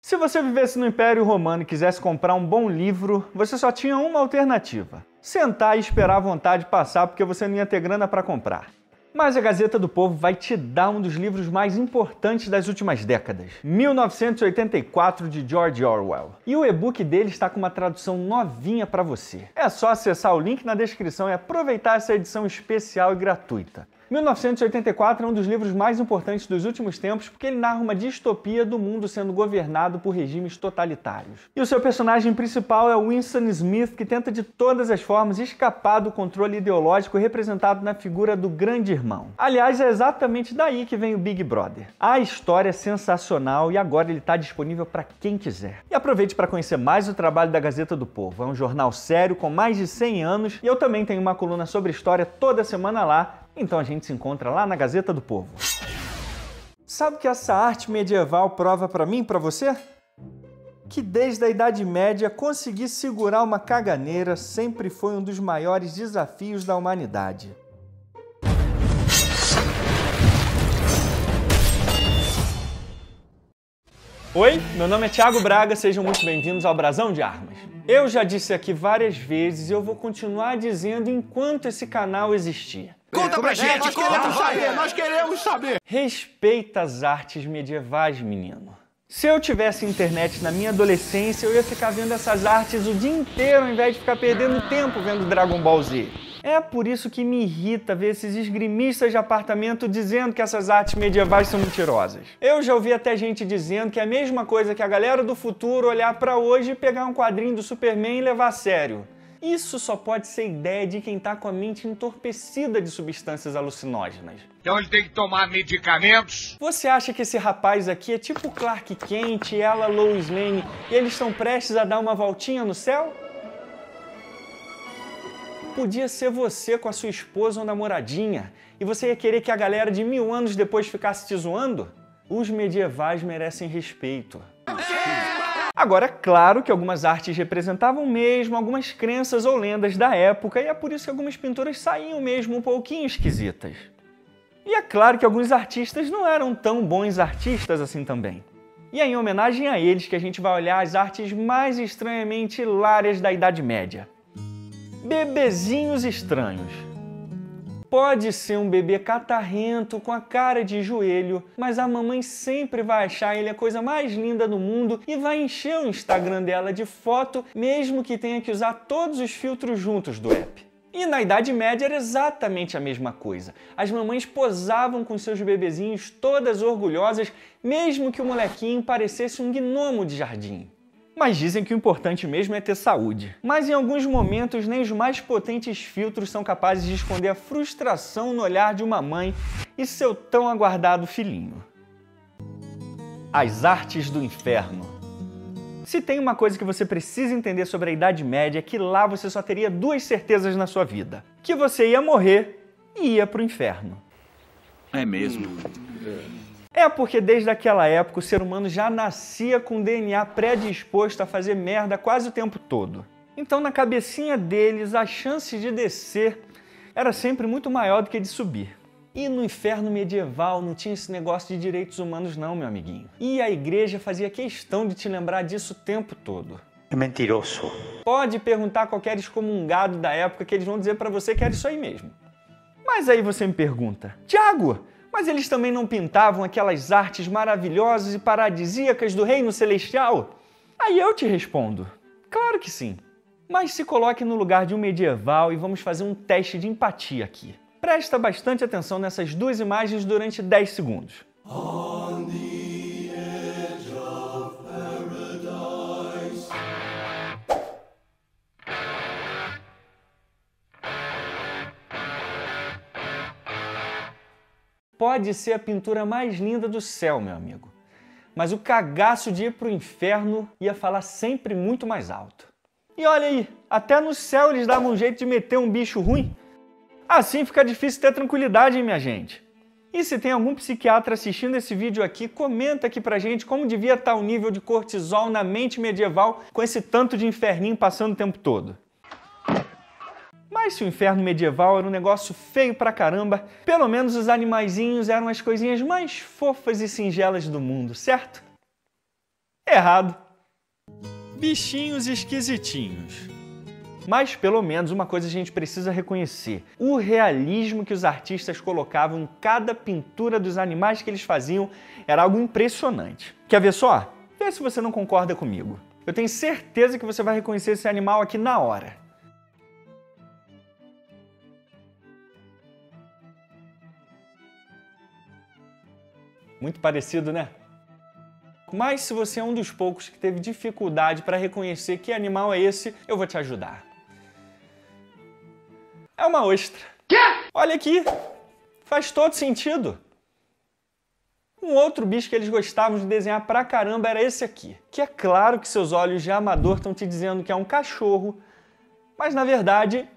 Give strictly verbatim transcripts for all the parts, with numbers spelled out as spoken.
Se você vivesse no Império Romano e quisesse comprar um bom livro, você só tinha uma alternativa: sentar e esperar a vontade passar porque você não ia ter grana para comprar. Mas a Gazeta do Povo vai te dar um dos livros mais importantes das últimas décadas, mil novecentos e oitenta e quatro, de George Orwell. E o e-book dele está com uma tradução novinha para você. É só acessar o link na descrição e aproveitar essa edição especial e gratuita. mil novecentos e oitenta e quatro é um dos livros mais importantes dos últimos tempos porque ele narra uma distopia do mundo sendo governado por regimes totalitários. E o seu personagem principal é o Winston Smith, que tenta de todas as formas escapar do controle ideológico representado na figura do Grande Irmão. Aliás, é exatamente daí que vem o Big Brother. A história é sensacional e agora ele está disponível para quem quiser. E aproveite para conhecer mais o trabalho da Gazeta do Povo. É um jornal sério com mais de cem anos e eu também tenho uma coluna sobre história toda semana lá. Então a gente se encontra lá na Gazeta do Povo. Sabe o que essa arte medieval prova para mim e para você? Que desde a Idade Média conseguir segurar uma caganeira sempre foi um dos maiores desafios da humanidade. Oi, meu nome é Thiago Braga, sejam muito bem-vindos ao Brasão de Armas. Eu já disse aqui várias vezes e eu vou continuar dizendo enquanto esse canal existir. Conta pra gente, nós queremos saber, nós queremos saber. Respeita as artes medievais, menino. Se eu tivesse internet na minha adolescência, eu ia ficar vendo essas artes o dia inteiro ao invés de ficar perdendo tempo vendo Dragon Ball Z. É por isso que me irrita ver esses esgrimistas de apartamento dizendo que essas artes medievais são mentirosas. Eu já ouvi até gente dizendo que é a mesma coisa que a galera do futuro olhar pra hoje e pegar um quadrinho do Superman e levar a sério. Isso só pode ser ideia de quem tá com a mente entorpecida de substâncias alucinógenas. Então ele tem que tomar medicamentos? Você acha que esse rapaz aqui é tipo Clark Kent e ela Lois Lane e eles estão prestes a dar uma voltinha no céu? Podia ser você com a sua esposa ou namoradinha e você ia querer que a galera de mil anos depois ficasse te zoando? Os medievais merecem respeito. Agora, é claro que algumas artes representavam mesmo algumas crenças ou lendas da época e é por isso que algumas pinturas saíam mesmo um pouquinho esquisitas. E é claro que alguns artistas não eram tão bons artistas assim também. E é em homenagem a eles que a gente vai olhar as artes mais estranhamente hilárias da Idade Média. Bebezinhos estranhos. Pode ser um bebê catarrento com a cara de joelho, mas a mamãe sempre vai achar ele a coisa mais linda do mundo e vai encher o Instagram dela de foto, mesmo que tenha que usar todos os filtros juntos do app. E na Idade Média era exatamente a mesma coisa. As mamães posavam com seus bebezinhos todas orgulhosas, mesmo que o molequinho parecesse um gnomo de jardim. Mas dizem que o importante mesmo é ter saúde. Mas em alguns momentos, nem os mais potentes filtros são capazes de esconder a frustração no olhar de uma mãe e seu tão aguardado filhinho. As artes do inferno. Se tem uma coisa que você precisa entender sobre a Idade Média é que lá você só teria duas certezas na sua vida. Que você ia morrer e ia pro inferno. É mesmo. É porque desde aquela época o ser humano já nascia com o D N A predisposto a fazer merda quase o tempo todo. Então na cabecinha deles a chance de descer era sempre muito maior do que de subir. E no inferno medieval não tinha esse negócio de direitos humanos não, meu amiguinho. E a igreja fazia questão de te lembrar disso o tempo todo. É mentiroso. Pode perguntar a qualquer excomungado da época que eles vão dizer pra você que era isso aí mesmo. Mas aí você me pergunta, Thiago, mas eles também não pintavam aquelas artes maravilhosas e paradisíacas do reino celestial? Aí eu te respondo, claro que sim. Mas se coloque no lugar de um medieval e vamos fazer um teste de empatia aqui. Presta bastante atenção nessas duas imagens durante dez segundos. On the edge of paradise. Pode ser a pintura mais linda do céu, meu amigo. Mas o cagaço de ir pro inferno ia falar sempre muito mais alto. E olha aí, até no céu eles davam um jeito de meter um bicho ruim. Assim fica difícil ter tranquilidade, hein, minha gente? E se tem algum psiquiatra assistindo esse vídeo aqui, comenta aqui pra gente como devia estar o nível de cortisol na mente medieval com esse tanto de inferninho passando o tempo todo. Mas se o inferno medieval era um negócio feio pra caramba, pelo menos os animaizinhos eram as coisinhas mais fofas e singelas do mundo, certo? Errado. Bichinhos esquisitinhos. Mas, pelo menos, uma coisa a gente precisa reconhecer. O realismo que os artistas colocavam em cada pintura dos animais que eles faziam era algo impressionante. Quer ver só? Vê se você não concorda comigo. Eu tenho certeza que você vai reconhecer esse animal aqui na hora. Muito parecido, né? Mas se você é um dos poucos que teve dificuldade para reconhecer que animal é esse, eu vou te ajudar. É uma ostra. Quê? Olha aqui. Faz todo sentido. Um outro bicho que eles gostavam de desenhar pra caramba era esse aqui. Que é claro que seus olhos de amador estão te dizendo que é um cachorro, mas na verdade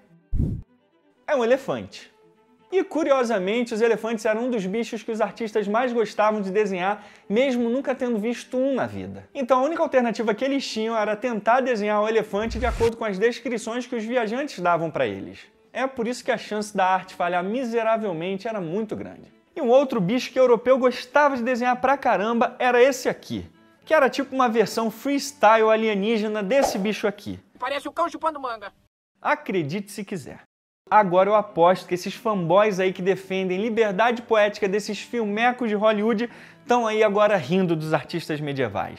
é um elefante. E curiosamente, os elefantes eram um dos bichos que os artistas mais gostavam de desenhar, mesmo nunca tendo visto um na vida. Então a única alternativa que eles tinham era tentar desenhar o elefante de acordo com as descrições que os viajantes davam para eles. É por isso que a chance da arte falhar miseravelmente era muito grande. E um outro bicho que o europeu gostava de desenhar pra caramba era esse aqui, que era tipo uma versão freestyle alienígena desse bicho aqui. Parece o cão chupando manga. Acredite se quiser. Agora eu aposto que esses fanboys aí que defendem liberdade poética desses filmecos de Hollywood estão aí agora rindo dos artistas medievais.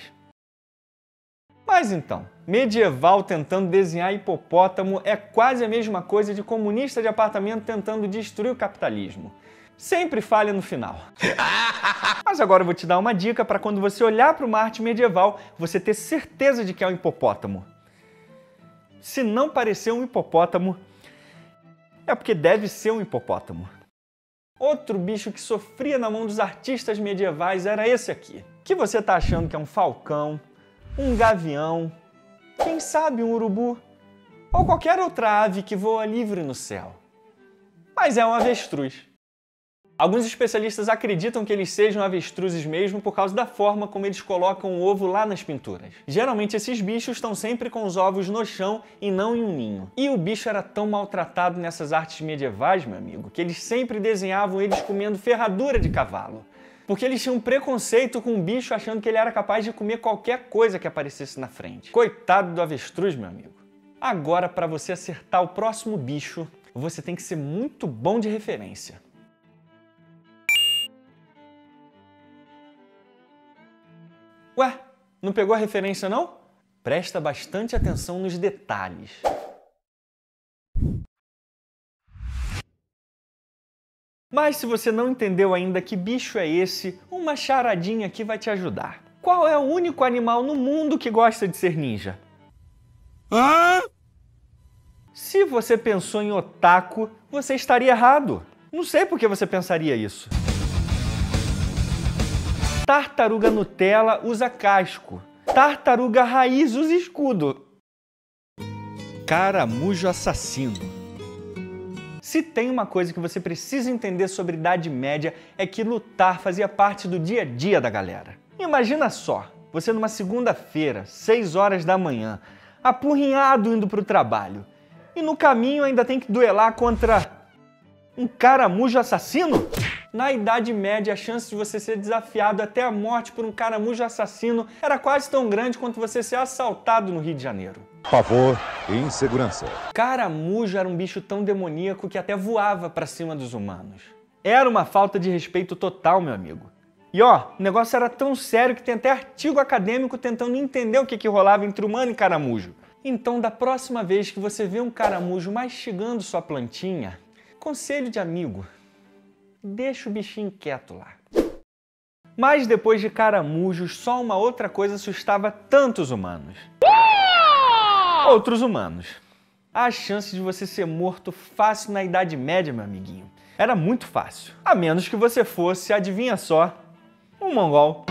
Mas então, medieval tentando desenhar hipopótamo é quase a mesma coisa de comunista de apartamento tentando destruir o capitalismo. Sempre falha no final. Mas agora eu vou te dar uma dica para quando você olhar para uma arte medieval, você ter certeza de que é um hipopótamo. Se não parecer um hipopótamo, é porque deve ser um hipopótamo. Outro bicho que sofria na mão dos artistas medievais era esse aqui. Que você tá achando que é um falcão, um gavião, quem sabe um urubu, ou qualquer outra ave que voa livre no céu. Mas é um avestruz. Alguns especialistas acreditam que eles sejam avestruzes mesmo por causa da forma como eles colocam o ovo lá nas pinturas. Geralmente esses bichos estão sempre com os ovos no chão e não em um ninho. E o bicho era tão maltratado nessas artes medievais, meu amigo, que eles sempre desenhavam eles comendo ferradura de cavalo. Porque eles tinham preconceito com o bicho achando que ele era capaz de comer qualquer coisa que aparecesse na frente. Coitado do avestruz, meu amigo. Agora, para você acertar o próximo bicho, você tem que ser muito bom de referência. Ué, não pegou a referência não? Presta bastante atenção nos detalhes. Mas se você não entendeu ainda que bicho é esse, uma charadinha aqui vai te ajudar. Qual é o único animal no mundo que gosta de ser ninja? Hã? Se você pensou em otaku, você estaria errado. Não sei por que você pensaria isso. Tartaruga Nutella usa casco. Tartaruga Raiz usa escudo. Caramujo assassino. Se tem uma coisa que você precisa entender sobre Idade Média é que lutar fazia parte do dia a dia da galera. Imagina só, você numa segunda-feira, seis horas da manhã, apurrinhado indo para o trabalho, e no caminho ainda tem que duelar contra um caramujo assassino? Na Idade Média, a chance de você ser desafiado até a morte por um caramujo assassino era quase tão grande quanto você ser assaltado no Rio de Janeiro. Favor e insegurança. Caramujo era um bicho tão demoníaco que até voava pra cima dos humanos. Era uma falta de respeito total, meu amigo. E ó, o negócio era tão sério que tem até artigo acadêmico tentando entender o que, que rolava entre humano e caramujo. Então, da próxima vez que você vê um caramujo mastigando sua plantinha, conselho de amigo, deixa o bichinho quieto lá. Mas depois de caramujos, só uma outra coisa assustava tantos humanos. Outros humanos. A chance de você ser morto fácil na Idade Média, meu amiguinho, era muito fácil. A menos que você fosse, adivinha só, um mongol.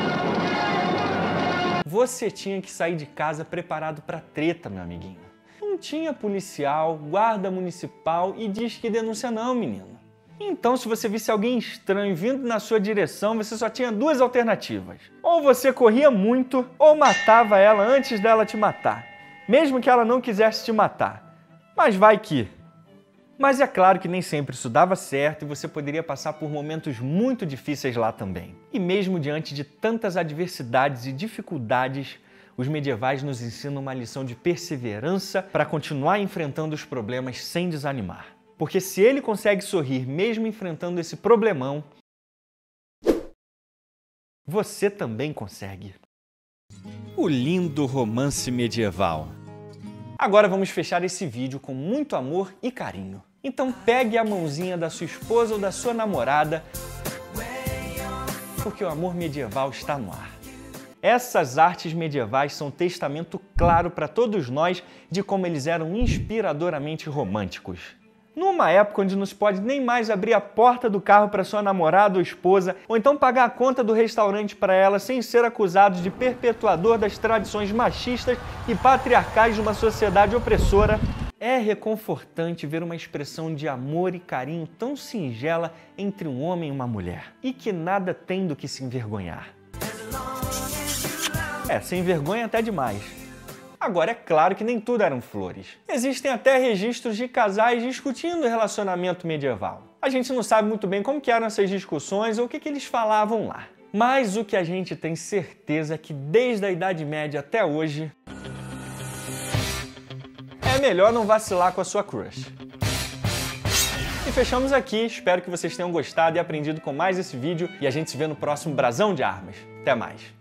Você tinha que sair de casa preparado para treta, meu amiguinho. Não tinha policial, guarda municipal e diz que denúncia não, menino. Então, se você visse alguém estranho vindo na sua direção, você só tinha duas alternativas. Ou você corria muito, ou matava ela antes dela te matar. Mesmo que ela não quisesse te matar. Mas vai que... Mas é claro que nem sempre isso dava certo e você poderia passar por momentos muito difíceis lá também. E mesmo diante de tantas adversidades e dificuldades, os medievais nos ensinam uma lição de perseverança para continuar enfrentando os problemas sem desanimar. Porque se ele consegue sorrir mesmo enfrentando esse problemão, você também consegue. O lindo romance medieval. Agora vamos fechar esse vídeo com muito amor e carinho. Então pegue a mãozinha da sua esposa ou da sua namorada, porque o amor medieval está no ar. Essas artes medievais são testamento claro para todos nós de como eles eram inspiradoramente românticos. Numa época onde não se pode nem mais abrir a porta do carro para sua namorada ou esposa, ou então pagar a conta do restaurante para ela sem ser acusado de perpetuador das tradições machistas e patriarcais de uma sociedade opressora, é reconfortante ver uma expressão de amor e carinho tão singela entre um homem e uma mulher, e que nada tem do que se envergonhar. É, sem vergonha até demais. Agora, é claro que nem tudo eram flores. Existem até registros de casais discutindo o relacionamento medieval. A gente não sabe muito bem como que eram essas discussões ou o que, que eles falavam lá. Mas o que a gente tem certeza é que desde a Idade Média até hoje, é melhor não vacilar com a sua crush. E fechamos aqui, espero que vocês tenham gostado e aprendido com mais esse vídeo e a gente se vê no próximo Brasão de Armas. Até mais!